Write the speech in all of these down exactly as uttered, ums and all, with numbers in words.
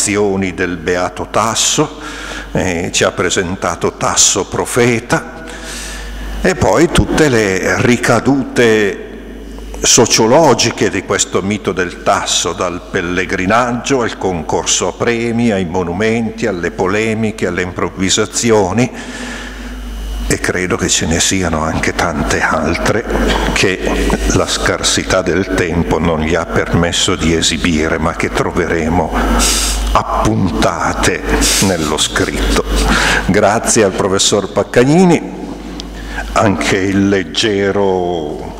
del Beato Tasso, eh, ci ha presentato Tasso profeta, e poi tutte le ricadute sociologiche di questo mito del Tasso, dal pellegrinaggio al concorso a premi, ai monumenti, alle polemiche, alle improvvisazioni, e credo che ce ne siano anche tante altre che la scarsità del tempo non gli ha permesso di esibire, ma che troveremo appuntate nello scritto. Grazie al professor Paccagnini. Anche il leggero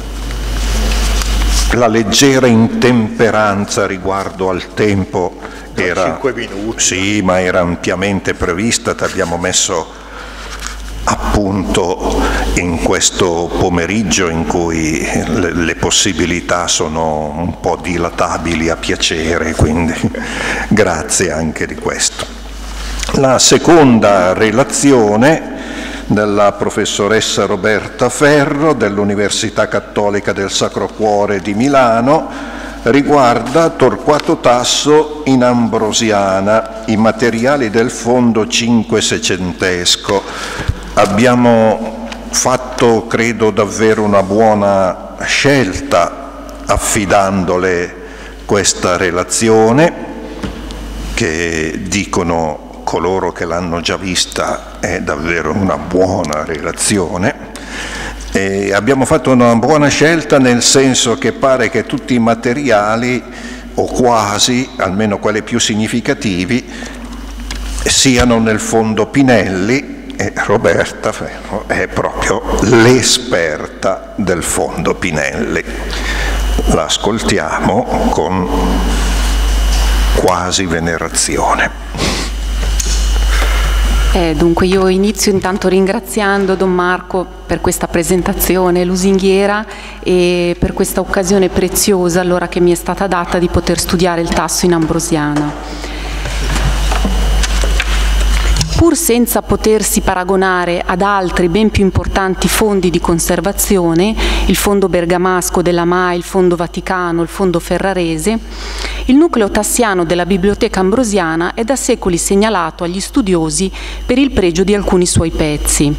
la leggera intemperanza riguardo al tempo era, cinque minuti. Sì, ma era ampiamente prevista, ti abbiamo messo appunto in questo pomeriggio in cui le, le possibilità sono un po' dilatabili a piacere, quindi grazie anche di questo. La seconda relazione della professoressa Roberta Ferro dell'Università Cattolica del Sacro Cuore di Milano riguarda Torquato Tasso in Ambrosiana, i materiali del fondo cinquecentesco. Abbiamo fatto, credo, davvero una buona scelta affidandole questa relazione, che dicono coloro che l'hanno già vista è davvero una buona relazione. E abbiamo fatto una buona scelta nel senso che pare che tutti i materiali, o quasi, almeno quelli più significativi, siano nel fondo Pinelli, e Roberta Ferro è proprio l'esperta del fondo Pinelli. La ascoltiamo con quasi venerazione. Eh, dunque io inizio intanto ringraziando Don Marco per questa presentazione lusinghiera e per questa occasione preziosa allora che mi è stata data di poter studiare il Tasso in Ambrosiana. Pur senza potersi paragonare ad altri ben più importanti fondi di conservazione, il Fondo Bergamasco della M A I, il Fondo Vaticano, il Fondo Ferrarese, il nucleo tassiano della Biblioteca Ambrosiana è da secoli segnalato agli studiosi per il pregio di alcuni suoi pezzi.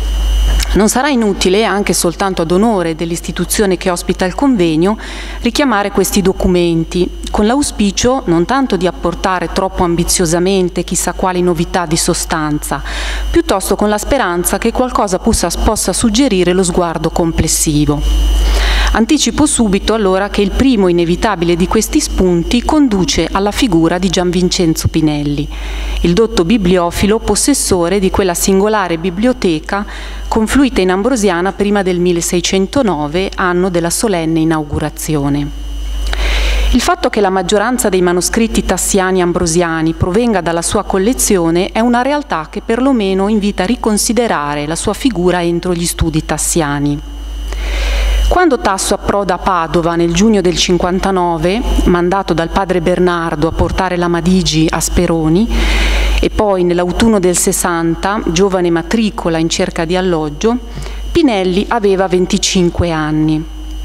Non sarà inutile, anche soltanto ad onore dell'istituzione che ospita il convegno, richiamare questi documenti, con l'auspicio non tanto di apportare troppo ambiziosamente chissà quali novità di sostanza, piuttosto con la speranza che qualcosa possa, possa suggerire lo sguardo complessivo. Anticipo subito allora che il primo inevitabile di questi spunti conduce alla figura di Gian Vincenzo Pinelli, il dotto bibliofilo possessore di quella singolare biblioteca confluita in Ambrosiana prima del milleseicentonove, anno della solenne inaugurazione. Il fatto che la maggioranza dei manoscritti tassiani ambrosiani provenga dalla sua collezione è una realtà che perlomeno invita a riconsiderare la sua figura entro gli studi tassiani. Quando Tasso approda a Padova nel giugno del cinquantanove, mandato dal padre Bernardo a portare l'Amadigi a Speroni, e poi nell'autunno del sessanta, giovane matricola in cerca di alloggio, Pinelli aveva venticinque anni.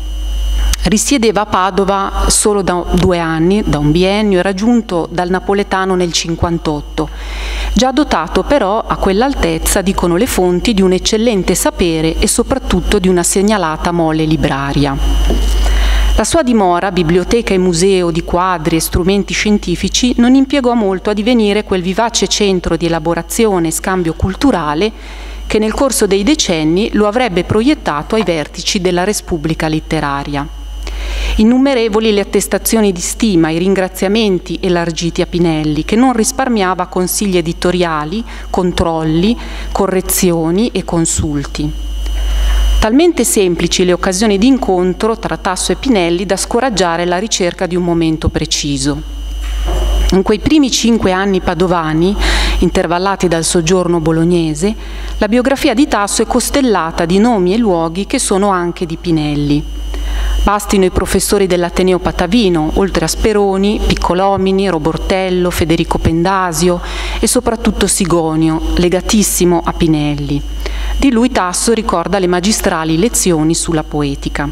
Risiedeva a Padova solo da due anni, da un biennio, era giunto dal napoletano nel cinquantotto, già dotato però a quell'altezza, dicono le fonti, di un eccellente sapere e soprattutto di una segnalata mole libraria. La sua dimora, biblioteca e museo di quadri e strumenti scientifici, non impiegò molto a divenire quel vivace centro di elaborazione e scambio culturale che nel corso dei decenni lo avrebbe proiettato ai vertici della Respubblica letteraria. Innumerevoli le attestazioni di stima, i ringraziamenti elargiti a Pinelli, che non risparmiava consigli editoriali, controlli, correzioni e consulti. Talmente semplici le occasioni di incontro tra Tasso e Pinelli da scoraggiare la ricerca di un momento preciso. In quei primi cinque anni padovani, intervallati dal soggiorno bolognese, la biografia di Tasso è costellata di nomi e luoghi che sono anche di Pinelli. Bastino i professori dell'Ateneo Patavino, oltre a Speroni, Piccolomini, Robortello, Federico Pendasio e soprattutto Sigonio, legatissimo a Pinelli. Di lui Tasso ricorda le magistrali lezioni sulla poetica.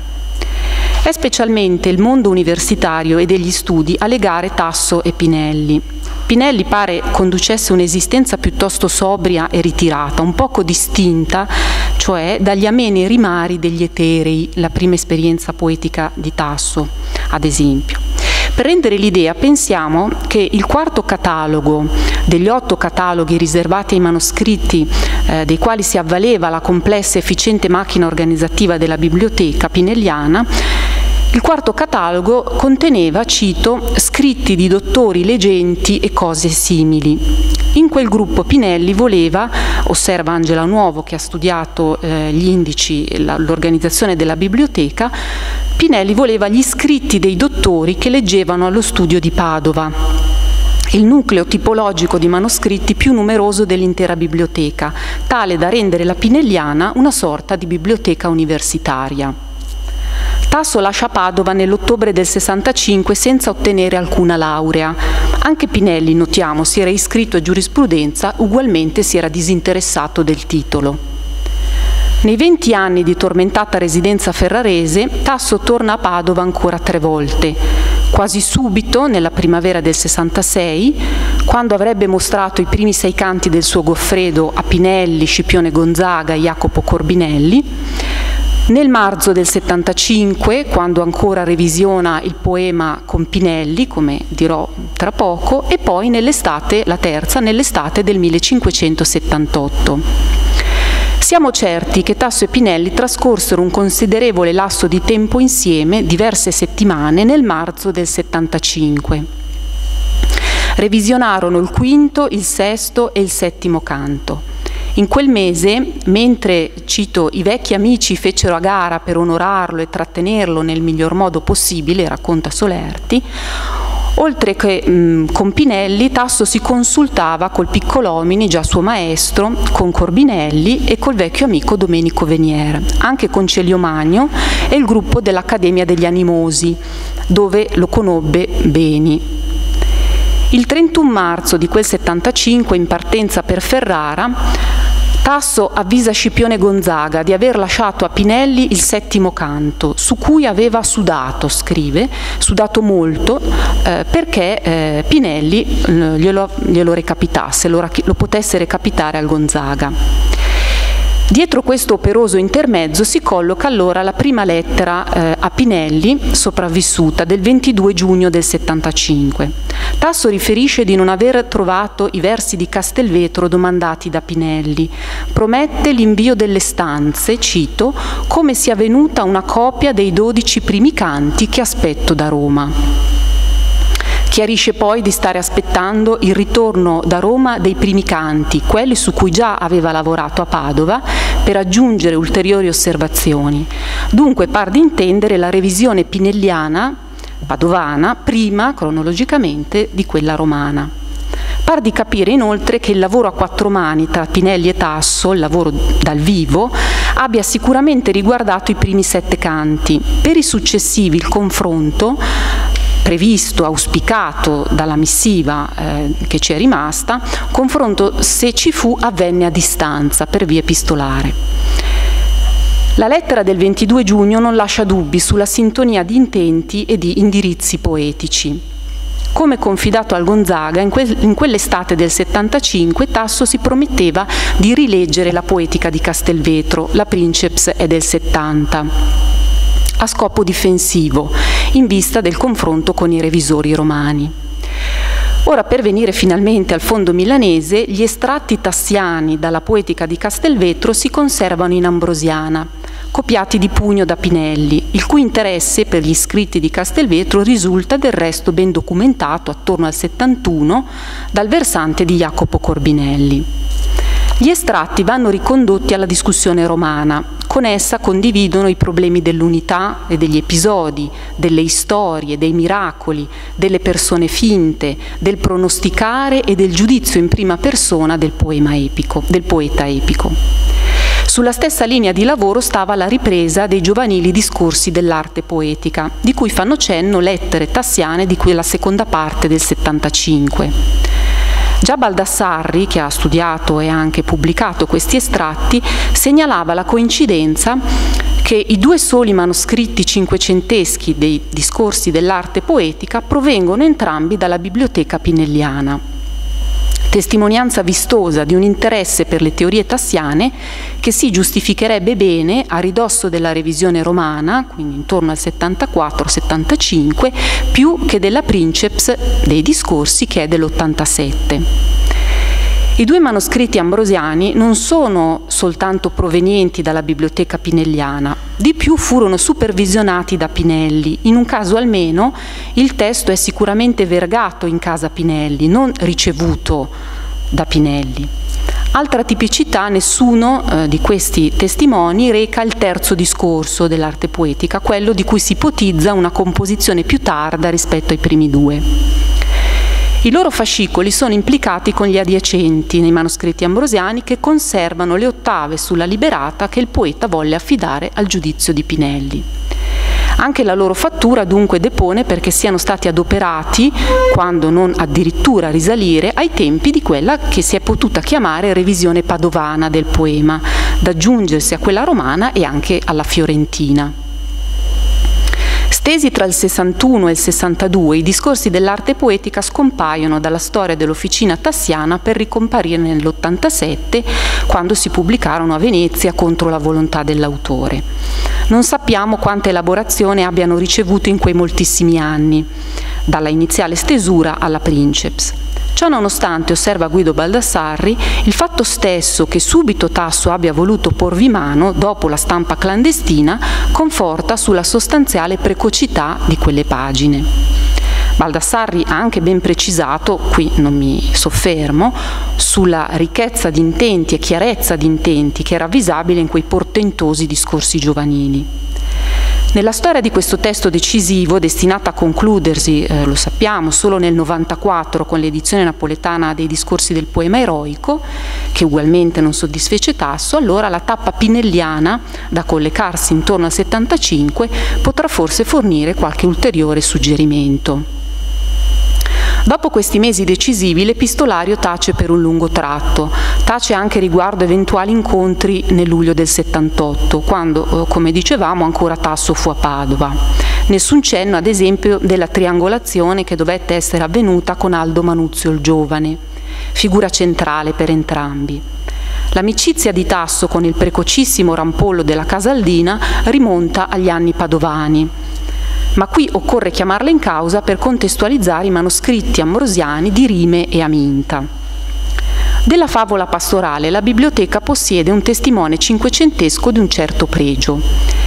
È specialmente il mondo universitario e degli studi a legare Tasso e Pinelli. Pinelli pare conducesse un'esistenza piuttosto sobria e ritirata, un poco distinta, cioè dagli ameni rimari degli Eterei, la prima esperienza poetica di Tasso, ad esempio. Per rendere l'idea, pensiamo che il quarto catalogo degli otto cataloghi riservati ai manoscritti eh, dei quali si avvaleva la complessa e efficiente macchina organizzativa della biblioteca pinelliana, il quarto catalogo conteneva, cito, scritti di dottori, leggenti e cose simili. In quel gruppo Pinelli voleva, osserva Angela Nuovo che ha studiato eh, gli indici, l'organizzazione della biblioteca, Pinelli voleva gli scritti dei dottori che leggevano allo studio di Padova, il nucleo tipologico di manoscritti più numeroso dell'intera biblioteca, tale da rendere la pinelliana una sorta di biblioteca universitaria. Tasso lascia Padova nell'ottobre del sessantacinque senza ottenere alcuna laurea. Anche Pinelli, notiamo, si era iscritto a giurisprudenza, ugualmente si era disinteressato del titolo. Nei venti anni di tormentata residenza ferrarese, Tasso torna a Padova ancora tre volte. Quasi subito, nella primavera del sessantasei, quando avrebbe mostrato i primi sei canti del suo Goffredo a Pinelli, Scipione Gonzaga e Jacopo Corbinelli, nel marzo del settantacinque, quando ancora revisiona il poema con Pinelli, come dirò tra poco, e poi nell'estate, la terza, nell'estate del millecinquecentosettantotto. Siamo certi che Tasso e Pinelli trascorsero un considerevole lasso di tempo insieme, diverse settimane, nel marzo del settantacinque. Revisionarono il quinto, il sesto e il settimo canto. In quel mese, mentre, cito, i vecchi amici fecero a gara per onorarlo e trattenerlo nel miglior modo possibile, racconta Solerti, oltre che mh, con Pinelli, Tasso si consultava col Piccolomini, già suo maestro, con Corbinelli e col vecchio amico Domenico Venier, anche con Celio Magno e il gruppo dell'Accademia degli Animosi, dove lo conobbe Beni. Il trentuno marzo di quel settantacinque, in partenza per Ferrara, Tasso avvisa Scipione Gonzaga di aver lasciato a Pinelli il settimo canto, su cui aveva sudato, scrive, sudato molto, eh, perché eh, Pinelli eh, glielo, glielo recapitasse, lo, lo potesse recapitare al Gonzaga. Dietro questo operoso intermezzo si colloca allora la prima lettera eh, a Pinelli, sopravvissuta, del ventidue giugno del settantacinque. Tasso riferisce di non aver trovato i versi di Castelvetro domandati da Pinelli. Promette l'invio delle stanze, cito, come sia venuta una copia dei dodici primi canti che aspetto da Roma. Chiarisce poi di stare aspettando il ritorno da Roma dei primi canti, quelli su cui già aveva lavorato a Padova, per aggiungere ulteriori osservazioni. Dunque par di intendere la revisione pinelliana, padovana, prima cronologicamente di quella romana. Par di capire inoltre che il lavoro a quattro mani tra Pinelli e Tasso, il lavoro dal vivo, abbia sicuramente riguardato i primi sette canti. Per i successivi il confronto, previsto, auspicato dalla missiva eh, che ci è rimasta, confronto, se ci fu, avvenne a distanza per via epistolare. La lettera del ventidue giugno non lascia dubbi sulla sintonia di intenti e di indirizzi poetici. Come confidato al Gonzaga, in, que in quell'estate del settantacinque Tasso si prometteva di rileggere la poetica di Castelvetro, la Princeps è del settanta. A scopo difensivo, in vista del confronto con i revisori romani. Ora, per venire finalmente al fondo milanese, gli estratti tassiani dalla poetica di Castelvetro si conservano in ambrosiana, copiati di pugno da Pinelli, il cui interesse per gli scritti di Castelvetro risulta del resto ben documentato attorno al settantuno dal versante di Jacopo Corbinelli. Gli estratti vanno ricondotti alla discussione romana. Con essa condividono i problemi dell'unità e degli episodi, delle storie, dei miracoli, delle persone finte, del pronosticare e del giudizio in prima persona del poema epico, del poeta epico. Sulla stessa linea di lavoro stava la ripresa dei giovanili discorsi dell'arte poetica, di cui fanno cenno lettere tassiane di quella seconda parte del settantacinque. Già Baldassarri, che ha studiato e anche pubblicato questi estratti, segnalava la coincidenza che i due soli manoscritti cinquecenteschi dei discorsi dell'arte poetica provengono entrambi dalla biblioteca pinelliana. testimonianza vistosa di un interesse per le teorie tassiane che si giustificherebbe bene a ridosso della revisione romana, quindi intorno al settantaquattro settantacinque, più che della Princeps dei discorsi, che è dell'ottantasette. I due manoscritti ambrosiani non sono soltanto provenienti dalla biblioteca pinelliana, di più furono supervisionati da Pinelli. In un caso almeno il testo è sicuramente vergato in casa Pinelli, non ricevuto da Pinelli. Altra tipicità: nessuno eh, di questi testimoni reca il terzo discorso dell'arte poetica, quello di cui si ipotizza una composizione più tarda rispetto ai primi due. I loro fascicoli sono implicati con gli adiacenti nei manoscritti ambrosiani, che conservano le ottave sulla Liberata che il poeta volle affidare al giudizio di Pinelli. Anche la loro fattura dunque depone perché siano stati adoperati, quando non addirittura risalire, ai tempi di quella che si è potuta chiamare revisione padovana del poema, da aggiungersi a quella romana e anche alla fiorentina. Stesi tra il sessantuno e il sessantadue, i discorsi dell'arte poetica scompaiono dalla storia dell'officina tassiana per ricomparire nell'ottantasette, quando si pubblicarono a Venezia contro la volontà dell'autore. Non sappiamo quanta elaborazione abbiano ricevuto in quei moltissimi anni, dalla iniziale stesura alla Princeps. Ciò nonostante, osserva Guido Baldassarri, il fatto stesso che subito Tasso abbia voluto porvi mano dopo la stampa clandestina conforta sulla sostanziale precocità di quelle pagine. Baldassarri ha anche ben precisato, qui non mi soffermo, sulla ricchezza di intenti e chiarezza di intenti che era visibile in quei portentosi discorsi giovanili. Nella storia di questo testo decisivo, destinato a concludersi, eh, lo sappiamo, solo nel novantaquattro con l'edizione napoletana dei discorsi del poema eroico, che ugualmente non soddisfece Tasso, allora la tappa pinelliana, da collocarsi intorno al settantacinque, potrà forse fornire qualche ulteriore suggerimento. Dopo questi mesi decisivi l'epistolario tace per un lungo tratto, tace anche riguardo eventuali incontri nel luglio del settantotto, quando, come dicevamo, ancora Tasso fu a Padova. Nessun cenno, ad esempio, della triangolazione che dovette essere avvenuta con Aldo Manuzio il Giovane, figura centrale per entrambi. L'amicizia di Tasso con il precocissimo Rampollo della Casaldina rimonta agli anni padovani, ma qui occorre chiamarla in causa per contestualizzare i manoscritti ambrosiani di Rime e Aminta. Della favola pastorale la biblioteca possiede un testimone cinquecentesco di un certo pregio.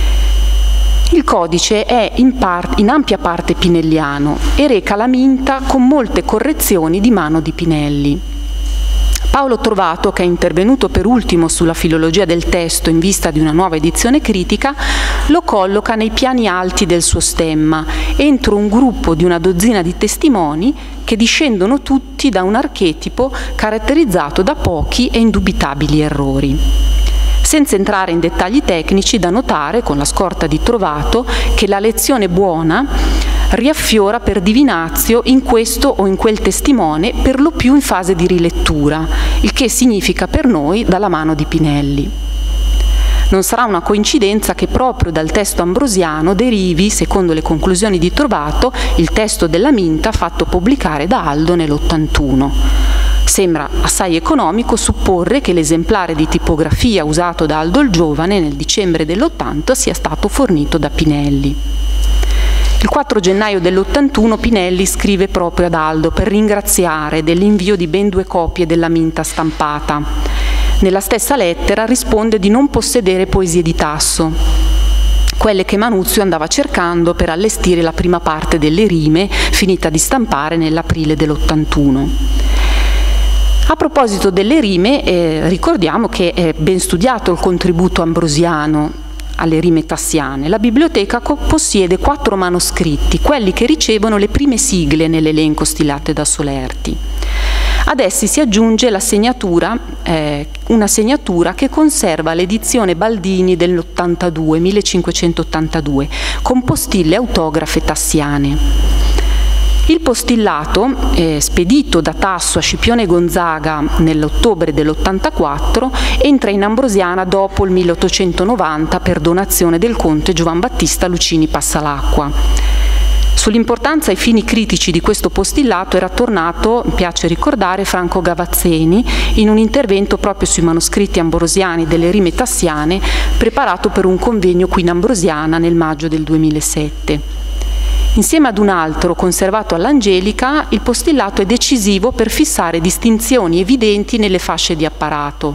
Il codice è in, part, in ampia parte pinelliano e reca l'Aminta con molte correzioni di mano di Pinelli. Paolo Trovato, che è intervenuto per ultimo sulla filologia del testo in vista di una nuova edizione critica, lo colloca nei piani alti del suo stemma, entro un gruppo di una dozzina di testimoni che discendono tutti da un archetipo caratterizzato da pochi e indubitabili errori. Senza entrare in dettagli tecnici, da notare, con la scorta di Trovato, che la lezione buona riaffiora per divinazio in questo o in quel testimone, per lo più in fase di rilettura, il che significa per noi dalla mano di Pinelli. Non sarà una coincidenza che proprio dal testo ambrosiano derivi, secondo le conclusioni di Trovato, il testo della Minta fatto pubblicare da Aldo nell'ottantuno. Sembra assai economico supporre che l'esemplare di tipografia usato da Aldo il Giovane nel dicembre dell'ottanta sia stato fornito da Pinelli. Il quattro gennaio dell'ottantuno Pinelli scrive proprio ad Aldo per ringraziare dell'invio di ben due copie della Minta stampata. Nella stessa lettera risponde di non possedere poesie di Tasso, quelle che Manuzio andava cercando per allestire la prima parte delle Rime, finita di stampare nell'aprile dell'ottantuno. A proposito delle Rime, eh, ricordiamo che è ben studiato il contributo ambrosiano alle Rime tassiane. La biblioteca possiede quattro manoscritti, quelli che ricevono le prime sigle nell'elenco stilate da Solerti. Ad essi si aggiunge la segnatura, eh, una segnatura che conserva l'edizione Baldini dell'ottantadue, millecinquecentottantadue, con postille autografe tassiane. Il postillato, eh, spedito da Tasso a Scipione Gonzaga nell'ottobre dell'ottantaquattro, entra in Ambrosiana dopo il milleottocentonovanta per donazione del conte Giovan Battista Lucini Passalacqua. Sull'importanza ai fini critici di questo postillato era tornato, piace ricordare, Franco Gavazzeni in un intervento proprio sui manoscritti ambrosiani delle rime tassiane preparato per un convegno qui in Ambrosiana nel maggio del duemilasette. Insieme ad un altro conservato all'Angelica, il postillato è decisivo per fissare distinzioni evidenti nelle fasce di apparato.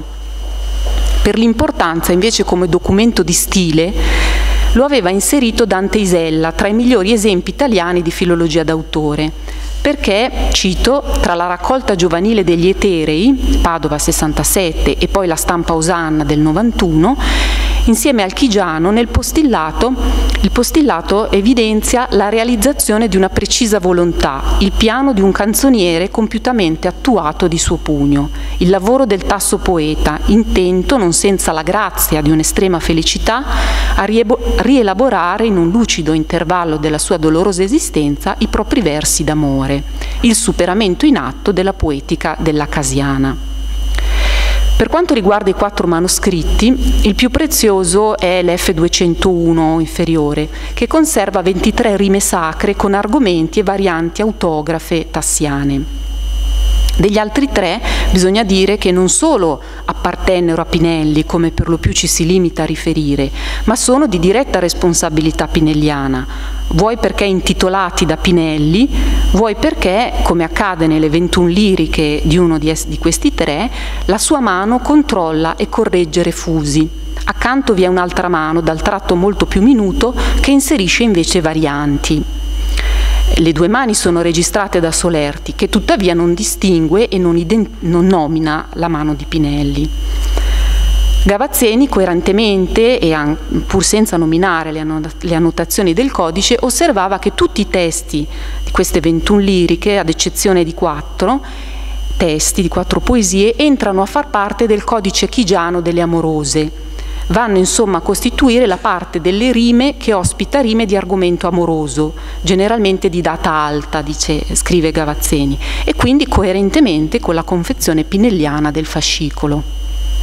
Per l'importanza invece come documento di stile lo aveva inserito Dante Isella tra i migliori esempi italiani di filologia d'autore, perché, cito, tra la raccolta giovanile degli Eterei, Padova sessantasette, e poi la stampa Osanna del novantuno, insieme al Chigiano, nel postillato, il postillato evidenzia la realizzazione di una precisa volontà, il piano di un canzoniere compiutamente attuato di suo pugno, il lavoro del tasso poeta, intento, non senza la grazia di un'estrema felicità, a rielaborare in un lucido intervallo della sua dolorosa esistenza i propri versi d'amore, il superamento in atto della poetica dell'Acasiana. Per quanto riguarda i quattro manoscritti, il più prezioso è l'F duecentouno inferiore, che conserva ventitré rime sacre con argomenti e varianti autografe tassiane. Degli altri tre bisogna dire che non solo appartennero a Pinelli, come per lo più ci si limita a riferire, ma sono di diretta responsabilità pinelliana, vuoi perché intitolati da Pinelli, vuoi perché, come accade nelle ventuno liriche di uno di, di questi tre, la sua mano controlla e corregge refusi. Accanto vi è un'altra mano, dal tratto molto più minuto, che inserisce invece varianti. Le due mani sono registrate da Solerti, che tuttavia non distingue e non, non nomina la mano di Pinelli. Gavazzeni, coerentemente e pur senza nominare le, annot le annotazioni del codice, osservava che tutti i testi di queste ventuno liriche, ad eccezione di quattro testi, di quattro poesie, entrano a far parte del codice chigiano delle amorose. Vanno insomma a costituire la parte delle rime che ospita rime di argomento amoroso, generalmente di data alta, dice, scrive Gavazzeni, e quindi coerentemente con la confezione pinelliana del fascicolo.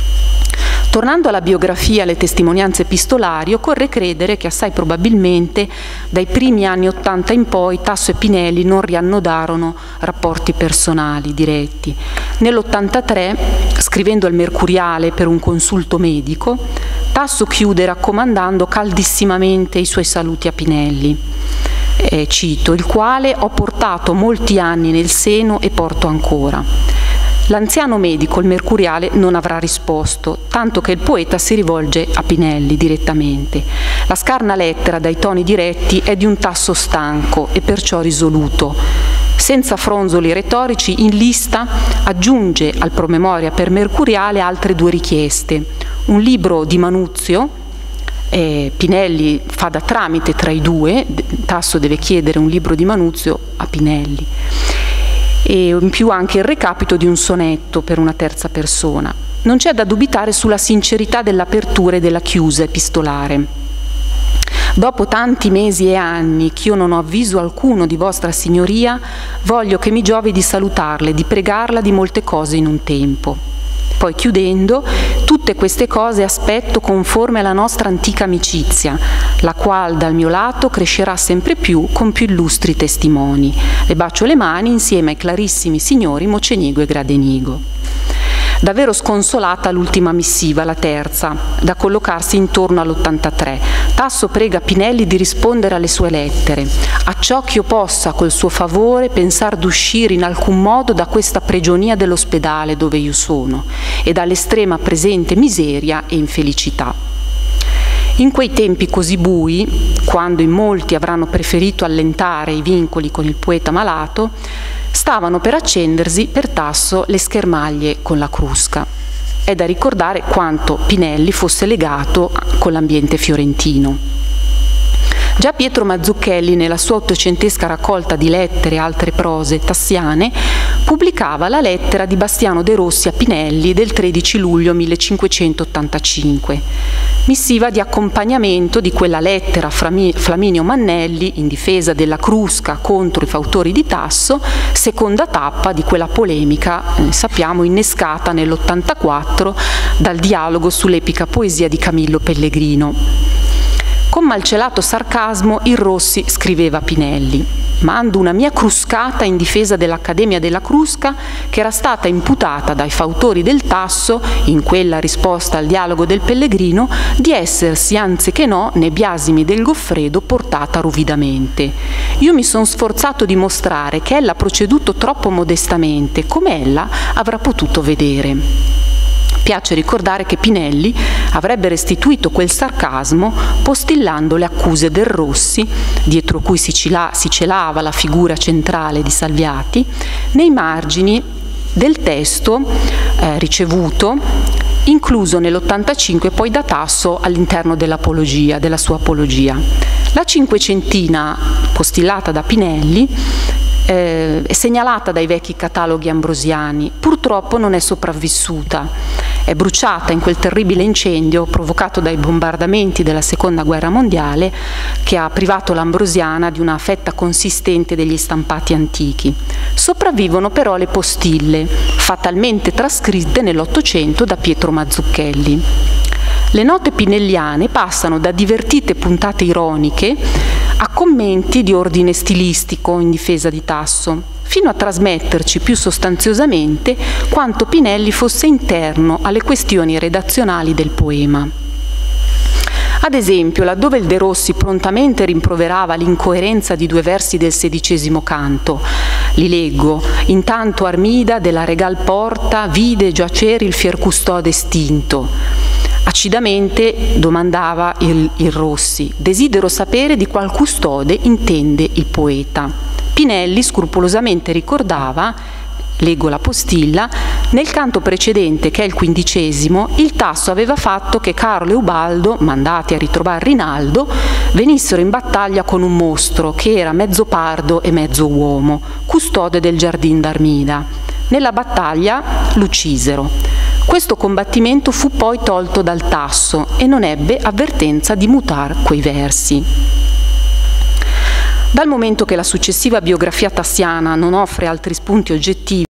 Tornando alla biografia e alle testimonianze epistolari, occorre credere che assai probabilmente dai primi anni Ottanta in poi Tasso e Pinelli non riannodarono rapporti personali diretti. Nell'ottantatré, scrivendo al Mercuriale per un consulto medico, Tasso chiude raccomandando caldissimamente i suoi saluti a Pinelli. Eh, cito, il quale ho portato molti anni nel seno e porto ancora. L'anziano medico, il Mercuriale, non avrà risposto, tanto che il poeta si rivolge a Pinelli direttamente. La scarna lettera dai toni diretti è di un Tasso stanco e perciò risoluto. Senza fronzoli retorici, in lista aggiunge al promemoria per Mercuriale altre due richieste. Un libro di Manuzio, eh, Pinelli fa da tramite tra i due, Tasso deve chiedere un libro di Manuzio a Pinelli, e in più anche il recapito di un sonetto per una terza persona. Non c'è da dubitare sulla sincerità dell'apertura e della chiusa epistolare. Dopo tanti mesi e anni ch'io non ho avviso alcuno di vostra signoria, voglio che mi giovi di salutarle, di pregarla di molte cose in un tempo. Poi chiudendo, tutte queste cose aspetto conforme alla nostra antica amicizia, la qual dal mio lato crescerà sempre più con più illustri testimoni. Le bacio le mani insieme ai clarissimi signori Mocenigo e Gradenigo. Davvero sconsolata l'ultima missiva, la terza, da collocarsi intorno all'ottantatré. Tasso prega Pinelli di rispondere alle sue lettere, acciò che io possa col suo favore pensar d'uscire in alcun modo da questa prigionia dell'ospedale dove io sono e dall'estrema presente miseria e infelicità. In quei tempi così bui, quando in molti avranno preferito allentare i vincoli con il poeta malato, stavano per accendersi per Tasso le schermaglie con la Crusca. È da ricordare quanto Pinelli fosse legato con l'ambiente fiorentino. Già Pietro Mazzucchelli, nella sua ottocentesca raccolta di lettere e altre prose tassiane, pubblicava la lettera di Bastiano De Rossi a Pinelli del tredici luglio millecinquecentottantacinque, missiva di accompagnamento di quella lettera a Flaminio Mannelli in difesa della Crusca contro i fautori di Tasso, seconda tappa di quella polemica, eh, sappiamo, innescata nell'ottantaquattro dal dialogo sull'epica poesia di Camillo Pellegrino. Con malcelato sarcasmo il Rossi scriveva Pinelli: mando una mia cruscata in difesa dell'Accademia della Crusca, che era stata imputata dai fautori del Tasso, in quella risposta al dialogo del Pellegrino, di essersi anziché no nei biasimi del Goffredo portata ruvidamente. Io mi sono sforzato di mostrare che ella ha proceduto troppo modestamente, come ella avrà potuto vedere. Piace ricordare che Pinelli avrebbe restituito quel sarcasmo postillando le accuse del Rossi, dietro cui si, cela, si celava la figura centrale di Salviati, nei margini del testo eh, ricevuto, incluso nell'ottantacinque poi da Tasso all'interno dell'apologia, della sua apologia. La cinquecentina postillata da Pinelli Eh, è segnalata dai vecchi cataloghi ambrosiani, purtroppo non è sopravvissuta, è bruciata in quel terribile incendio provocato dai bombardamenti della seconda guerra mondiale che ha privato l'Ambrosiana di una fetta consistente degli stampati antichi. Sopravvivono però le postille, fatalmente trascritte nell'Ottocento da Pietro Mazzucchelli. Le note pinelliane passano da divertite puntate ironiche a commenti di ordine stilistico in difesa di Tasso, fino a trasmetterci più sostanziosamente quanto Pinelli fosse interno alle questioni redazionali del poema. Ad esempio, laddove il De Rossi prontamente rimproverava l'incoerenza di due versi del sedicesimo canto, li leggo: intanto Armida della regal porta vide giacere il fier custode estinto. Acidamente domandava il, il Rossi: desidero sapere di qual custode intende il poeta. Pinelli scrupolosamente ricordava, leggo la postilla, nel canto precedente, che è il quindicesimo, il Tasso aveva fatto che Carlo e Ubaldo, mandati a ritrovare Rinaldo, venissero in battaglia con un mostro che era mezzo pardo e mezzo uomo, custode del giardin d'Armida. Nella battaglia l'uccisero. Questo combattimento fu poi tolto dal Tasso e non ebbe avvertenza di mutar quei versi. Dal momento che la successiva biografia tassiana non offre altri spunti oggettivi